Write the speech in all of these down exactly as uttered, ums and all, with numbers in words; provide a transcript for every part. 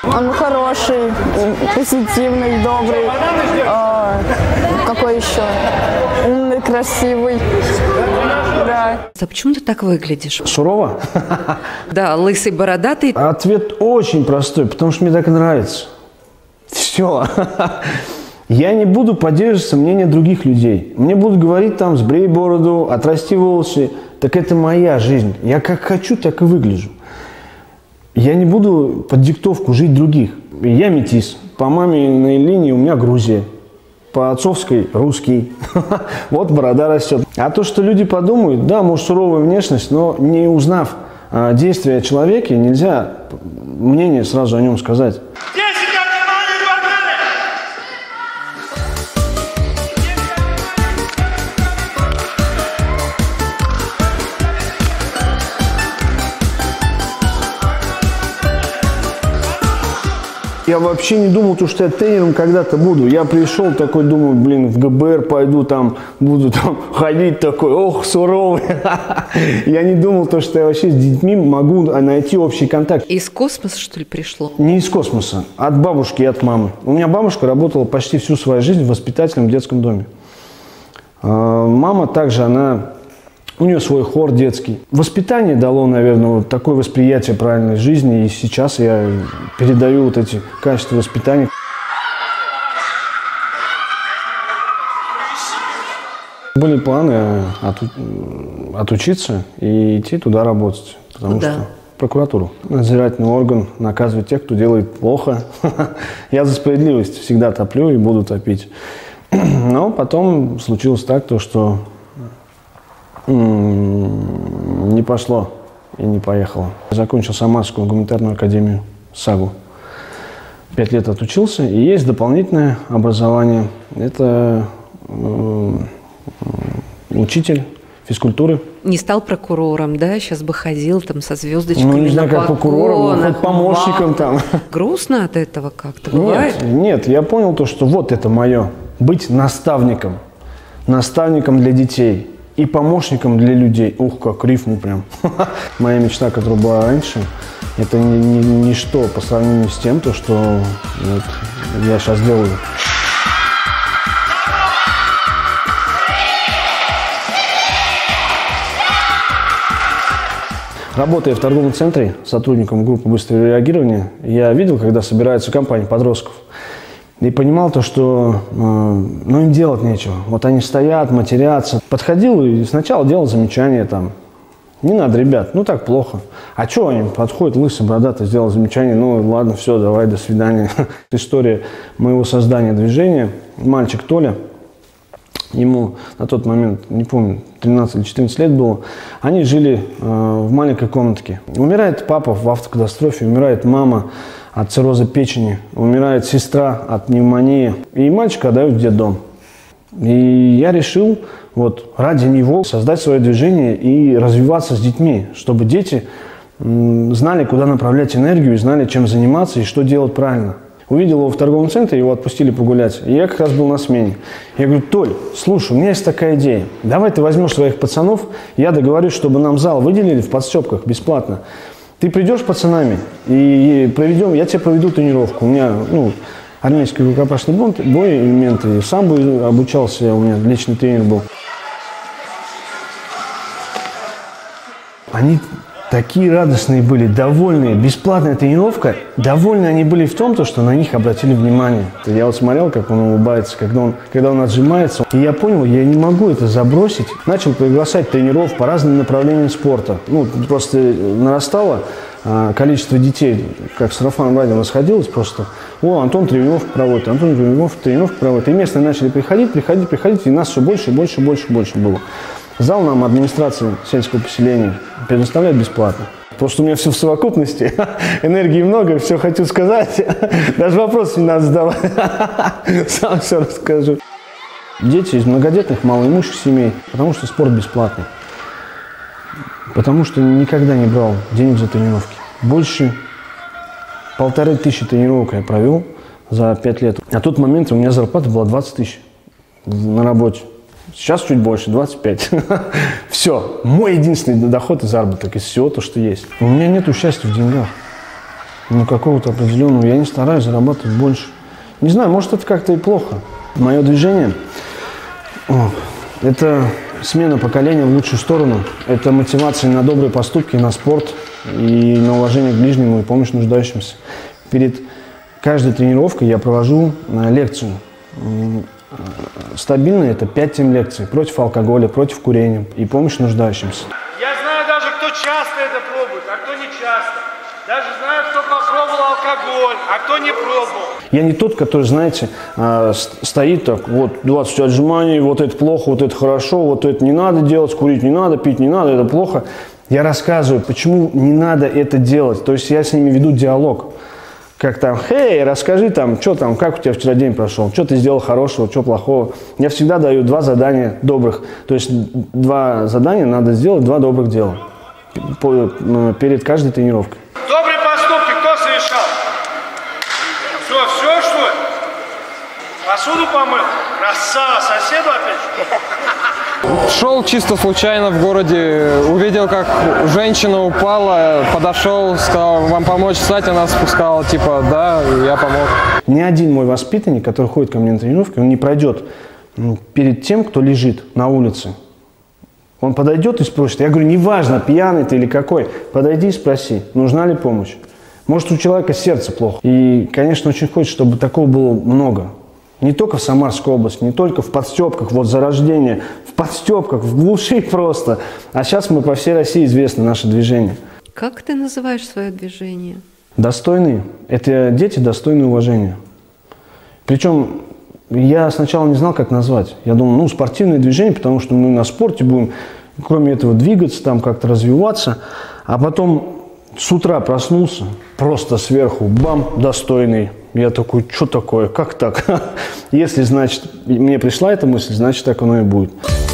Он хороший, позитивный, добрый. А, какой еще? Умный, красивый. Да. А почему ты так выглядишь? Сурово? Да, лысый, бородатый. Ответ очень простой, потому что мне так нравится. Все. Я не буду поддерживаться мнением других людей. Мне будут говорить там, сбрей бороду, отрасти волосы. Так это моя жизнь. Я как хочу, так и выгляжу. Я не буду под диктовку жить других. Я метис. По маминой линии у меня Грузия. По отцовской русский. Вот борода растет. А то, что люди подумают, да, может, суровая внешность, но не узнав а, действия о человеке, нельзя мнение сразу о нем сказать. Я вообще не думал, что я тренером когда-то буду. Я пришел такой, думаю, блин, в ГБР пойду, там буду там ходить такой, ох, суровый. Я не думал, что я вообще с детьми могу найти общий контакт. Из космоса, что ли, пришло? Не из космоса, от бабушки и от мамы. У меня бабушка работала почти всю свою жизнь в воспитательном детском доме. Мама также, она... У нее свой хор детский. Воспитание дало, наверное, вот такое восприятие правильной жизни. И сейчас я передаю вот эти качества воспитания. Были планы оту отучиться и идти туда работать. Потому Куда? что прокуратуру. Надзирательный орган наказывает тех, кто делает плохо. Я за справедливость всегда топлю и буду топить. Но потом случилось так, то, что не пошло и не поехало. Закончил Самарскую гуманитарную академию САГУ. Пять лет отучился, и есть дополнительное образование. Это э, учитель физкультуры. Не стал прокурором, да? Сейчас бы ходил там со звездочками. Ну, не знаю, как прокурором, хоть помощником там. Грустно от этого как-то бывает? Нет, нет, я понял то, что вот это мое. Быть наставником. Наставником для детей. И помощником для людей. Ух, как рифму прям. Моя мечта, которая была раньше, это ничто ни, ни по сравнению с тем, то, что вот я сейчас делаю. Работая в торговом центре сотрудником группы быстрого реагирования, я видел, когда собираются компании подростков. И понимал то, что э, ну, им делать нечего. Вот они стоят, матерятся. Подходил и сначала делал замечания там. Не надо, ребят, ну так плохо. А что они подходят, лысый, бородатый, сделал замечание. Ну ладно, все, давай, до свидания. История моего создания движения. Мальчик Толя, ему на тот момент, не помню, тринадцать или четырнадцать лет было. Они жили э, в маленькой комнатке. Умирает папа в автокатастрофе, умирает мама от цирроза печени, умирает сестра от пневмонии, и мальчика отдают в детдом. И я решил вот ради него создать свое движение и развиваться с детьми, чтобы дети знали, куда направлять энергию, знали, чем заниматься и что делать правильно. Увидел его в торговом центре, его отпустили погулять, и я как раз был на смене. Я говорю: Толь, слушай, у меня есть такая идея, давай ты возьмешь своих пацанов, я договорюсь, чтобы нам зал выделили в подстепках бесплатно. Ты придешь с пацанами и проведем, я тебе проведу тренировку. У меня ну, армейский рукопашный бой, элементы. Сам бы обучался, у меня личный тренер был. Они такие радостные были, довольные. Бесплатная тренировка. Довольны они были в том, что на них обратили внимание. Я вот смотрел, как он улыбается, когда он, когда он отжимается. И я понял, я не могу это забросить. Начал приглашать тренеров по разным направлениям спорта. Ну, просто нарастало а, количество детей, как сарафан радио расходилось просто. О, Антон тренировку проводит, Антон тренировку проводит. И местные начали приходить, приходить, приходить. И нас все больше, больше, больше, больше было. Зал нам администрация сельского поселения предоставляет бесплатно. Просто у меня все в совокупности, энергии много, все хочу сказать, даже вопросы не надо задавать, сам все расскажу. Дети из многодетных, малоимущих семей, потому что спорт бесплатный, потому что никогда не брал денег за тренировки. Больше полторы тысячи тренировок я провел за пять лет. На тот момент у меня зарплата была двадцать тысяч на работе. Сейчас чуть больше, двадцать пять. Все, мой единственный доход и заработок из всего то, что есть. У меня нет счастья в деньгах. ну, какого-то определенного. Я не стараюсь зарабатывать больше. Не знаю, может, это как-то и плохо. Мое движение о, – это смена поколения в лучшую сторону. Это мотивация на добрые поступки, на спорт и на уважение к ближнему и помощь нуждающимся. Перед каждой тренировкой я провожу лекцию. Стабильно это пять-семь лекций против алкоголя, против курения и помощь нуждающимся. Я знаю даже, кто часто это пробует, а кто не часто. Даже знаю, кто попробовал алкоголь, а кто не пробовал. Я не тот, который, знаете, стоит так, вот двадцать отжиманий, вот это плохо, вот это хорошо, вот это не надо делать, курить не надо, пить не надо, это плохо. Я рассказываю, почему не надо это делать. То есть я с ними веду диалог. Как там, хей, расскажи там, что там, как у тебя вчера день прошел, что ты сделал хорошего, что плохого. Я всегда даю два задания добрых. То есть два задания надо сделать, два добрых дела перед каждой тренировкой. Добрые поступки кто совершал? Все, все, что ли? Посуду помыл? Красава, соседу опять? Шел чисто случайно в городе, увидел, как женщина упала, подошел, сказал, вам помочь встать, она спускала, типа, да, и я помог. Ни один мой воспитанник, который ходит ко мне на тренировки, он не пройдет перед тем, кто лежит на улице. Он подойдет и спросит, я говорю, неважно, пьяный ты или какой, подойди и спроси, нужна ли помощь. Может, у человека сердце плохо. И, конечно, очень хочется, чтобы такого было много. Не только в Самарской области, не только в подстепках, вот Зарождение, в подстепках, в глуши просто. А сейчас мы по всей России известны, наше движение. Как ты называешь свое движение? Достойные. Это дети, достойные уважения. Причем я сначала не знал, как назвать. Я думал, ну, спортивное движение, потому что мы на спорте будем, кроме этого, двигаться, там как-то развиваться. А потом с утра проснулся, просто сверху, бам, достойный. Я такой, что такое, как так? Если, значит, мне пришла эта мысль, значит, так оно и будет.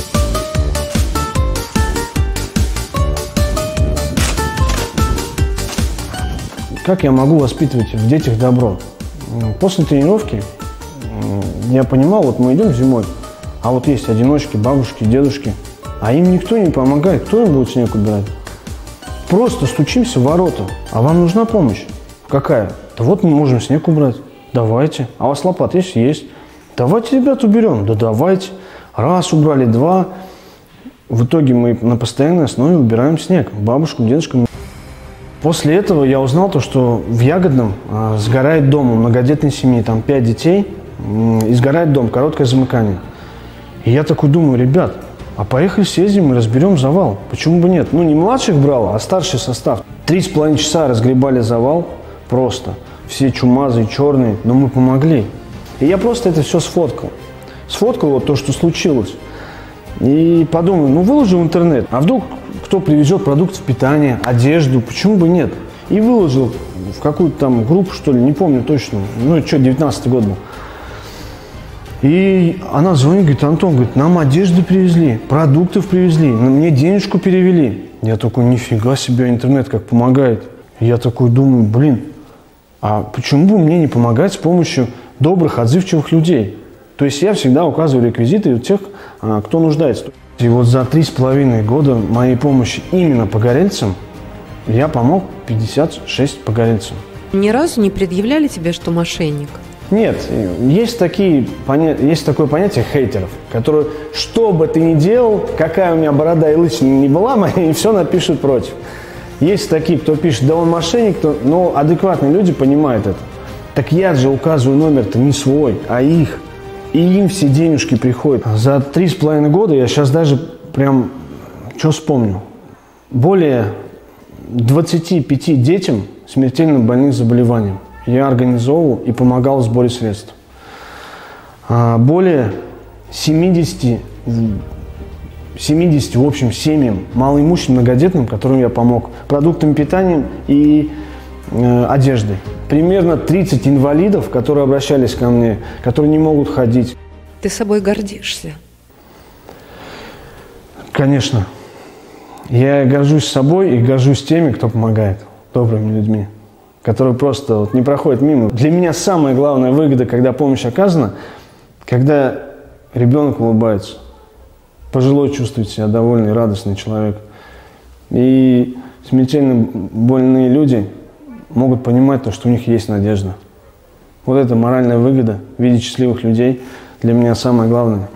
Как я могу воспитывать в детях добро? После тренировки я понимал, вот мы идем зимой, а вот есть одиночки, бабушки, дедушки, а им никто не помогает. Кто им будет снег убирать? Просто стучимся в ворота. А вам нужна помощь? Какая? Да вот мы можем снег убрать. Давайте. А у вас лопата есть? Есть. Давайте, ребят, уберем. Да давайте. Раз убрали, два. В итоге мы на постоянной основе убираем снег. Бабушкам, дедушкам. После этого я узнал то, что в Ягодном а, сгорает дом у многодетной семьи. Там пять детей. И сгорает дом. Короткое замыкание. И я такой думаю, ребят, а поехали съездим и разберем завал. Почему бы нет? Ну, не младших брал, а старший состав. Три с половиной часа разгребали завал. Просто. Все чумазые, черные. Но мы помогли. И я просто это все сфоткал. Сфоткал вот то, что случилось. И подумал, ну, выложу в интернет. А вдруг кто привезет продукты питания, одежду? Почему бы нет? И выложил в какую-то там группу, что ли, не помню точно. Ну, что, девятнадцатый год был. И она звонит, говорит, Антон, говорит, нам одежды привезли, продуктов привезли, мне денежку перевели. Я такой, нифига себе, интернет как помогает. Я такой думаю, блин, а почему бы мне не помогать с помощью добрых, отзывчивых людей? То есть я всегда указываю реквизиты у тех, кто нуждается. И вот за три с половиной года моей помощи именно погорельцам я помог пятьдесят шесть погорельцам. Ни разу не предъявляли тебе, что мошенник? Нет, есть, такие, есть такое понятие хейтеров, которые, что бы ты ни делал, какая у меня борода и лысина не была, они все напишут против. Есть такие, кто пишет, да он мошенник, кто... но адекватные люди понимают это. Так я же указываю номер-то не свой, а их. И им все денежки приходят. За три с половиной года я сейчас даже прям, что вспомню, более двадцати пяти детям смертельно больных заболеванием я организовывал и помогал в сборе средств. Более семидесяти, семидесяти, в общем, семьям, малоимущим, многодетным, которым я помог продуктами питания и э, одеждой. Примерно тридцать инвалидов, которые обращались ко мне, которые не могут ходить. Ты собой гордишься? Конечно. Я горжусь собой и горжусь теми, кто помогает, добрыми людьми, которые просто вот не проходят мимо. Для меня самая главная выгода, когда помощь оказана, когда ребенок улыбается, пожилой чувствует себя довольный, радостный человек. И смертельно больные люди могут понимать то, что у них есть надежда. Вот эта моральная выгода в виде счастливых людей для меня самое главное.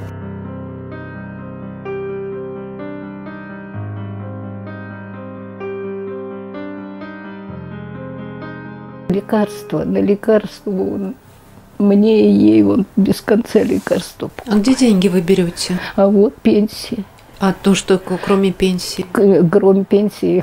Лекарства, на лекарства он, мне и ей он без конца лекарства. А где деньги вы берете? А вот пенсия. А то, что кроме пенсии? Кроме пенсии.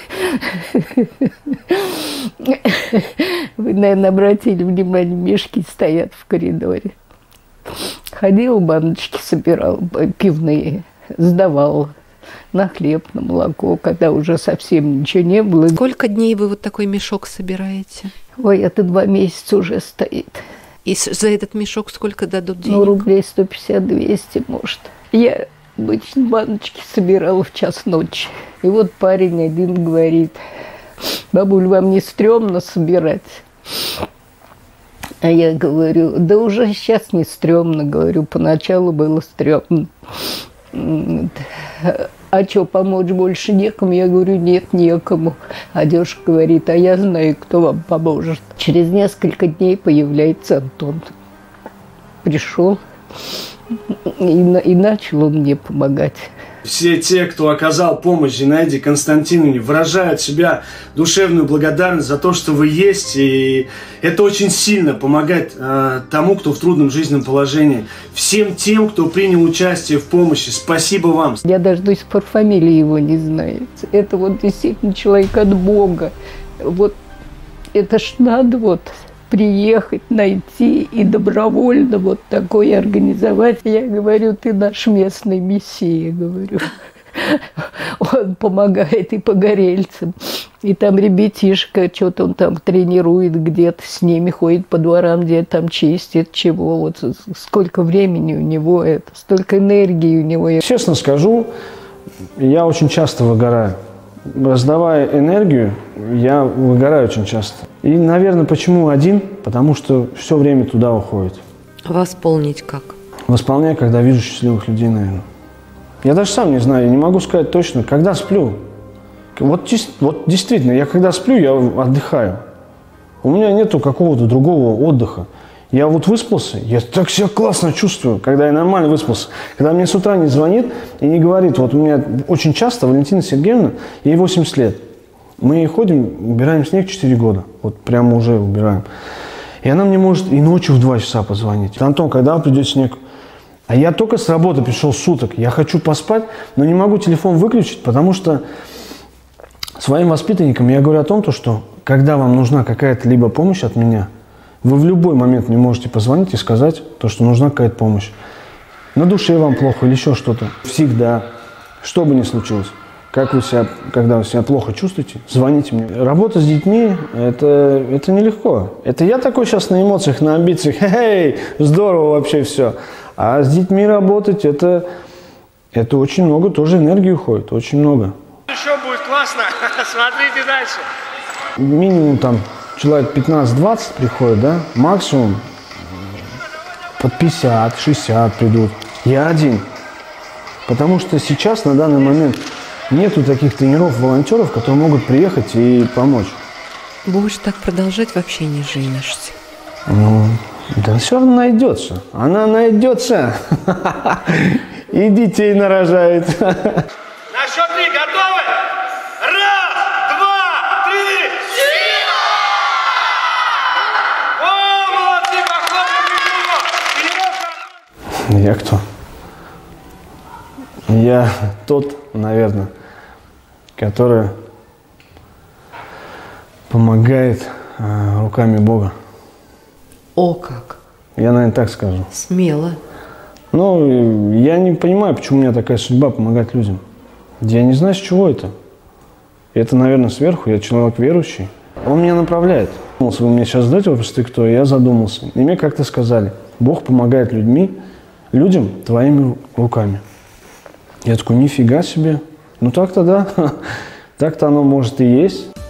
Вы, наверное, обратили внимание, мешки стоят в коридоре. Ходила, баночки собирала, пивные, сдавала на хлеб, на молоко, когда уже совсем ничего не было. Сколько дней вы вот такой мешок собираете? Ой, это два месяца уже стоит. И за этот мешок сколько дадут денег? Ну, рублей сто пятьдесят — двести, может. Я обычно баночки собирала в час ночи. И вот парень один говорит: бабуль, вам не стрёмно собирать? А я говорю: да уже сейчас не стрёмно, говорю, поначалу было стрёмно. А что, помочь больше некому? Я говорю: нет, некому. А девушка говорит: а я знаю, кто вам поможет. Через несколько дней появляется Антон. Пришел, и, и начал он мне помогать. Все те, кто оказал помощь Зинаиде Константиновне, выражают себя душевную благодарность за то, что вы есть. И это очень сильно помогает э, тому, кто в трудном жизненном положении. Всем тем, кто принял участие в помощи, спасибо вам. Я даже до сих пор фамилии его не знаю. Это вот действительно человек от Бога. Вот это ж надо вот приехать, найти и добровольно вот такое организовать. Я говорю: ты наш местный мессия, говорю. Он помогает и погорельцам. И там ребятишка, что-то он там тренирует где-то, с ними ходит по дворам, где-то там чистит, чего. Вот сколько времени у него это, столько энергии у него. Честно скажу, я очень часто выгораю. Раздавая энергию, я выгораю очень часто. И, наверное, почему один? Потому что все время туда уходит. Восполнить как? Восполняю, когда вижу счастливых людей, наверное. Я даже сам не знаю, я не могу сказать точно, когда сплю. Вот, вот действительно, я когда сплю, я отдыхаю. У меня нету какого-то другого отдыха. Я вот выспался, я так себя классно чувствую, когда я нормально выспался. Когда мне с утра не звонит и не говорит, вот у меня очень часто Валентина Сергеевна, ей восемьдесят лет. Мы ходим, убираем снег четыре года, вот прямо уже убираем. И она мне может и ночью в два часа позвонить. Антон, когда придет снег? А я только с работы пришел суток, я хочу поспать, но не могу телефон выключить, потому что своим воспитанникам я говорю о том, что когда вам нужна какая-то либо помощь от меня, вы в любой момент мне можете позвонить и сказать, то, что нужна какая-то помощь. На душе вам плохо или еще что-то. Всегда, что бы ни случилось, как вы себя, когда вы себя плохо чувствуете, звоните мне. Работа с детьми это, – это нелегко. Это я такой сейчас на эмоциях, на амбициях. Хе-хей, здорово вообще все. А с детьми работать это, – это очень много, тоже энергии уходит, очень много. Еще будет классно. Смотрите дальше. Минимум там человек пятнадцать-двадцать приходит, да, максимум под пятьдесят-шестьдесят придут. Я один. Потому что сейчас, на данный момент, нету таких тренеров-волонтеров, которые могут приехать и помочь. Будешь так продолжать, вообще не женишься. Ну, да все равно найдется. Она найдется. И детей нарожает. На счет три готовы? Раз, два, три. О, молодцы, похлопали. Я кто? Я тот, наверное, который помогает э, руками Бога. О, как! Я, наверное, так скажу. Смело. Ну, я не понимаю, почему у меня такая судьба помогать людям. Я не знаю, с чего это. Это, наверное, сверху. Я человек верующий. Он меня направляет. Вы мне сейчас задаете вопрос, ты кто? Я задумался. И мне как-то сказали, Бог помогает людьми, людям твоими руками. Я такой, нифига себе. Ну так-то да. Так-то оно может и есть.